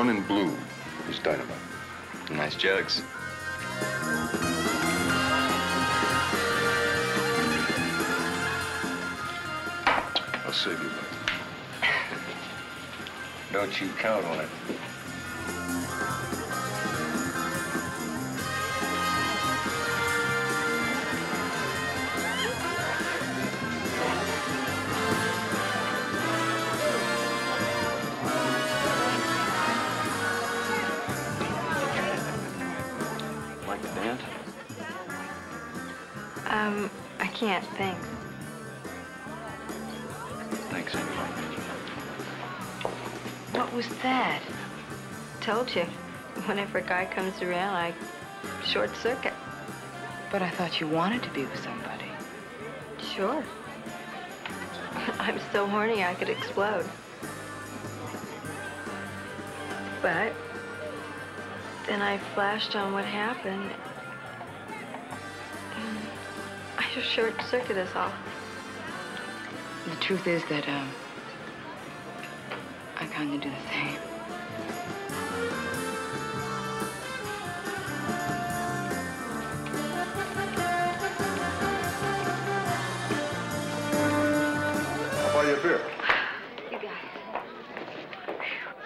one in blue is dynamite. Nice jugs. I'll save you money. Don't you count on it. Like to dance? I can't, thanks. Thanks anyway. What was that? Told you. Whenever a guy comes around, I short circuit. But I thought you wanted to be with somebody. Sure. I'm so horny I could explode. But then I flashed on what happened. I just short-circuited us all. The truth is that, I kind of do the same. I'll buy you a beer.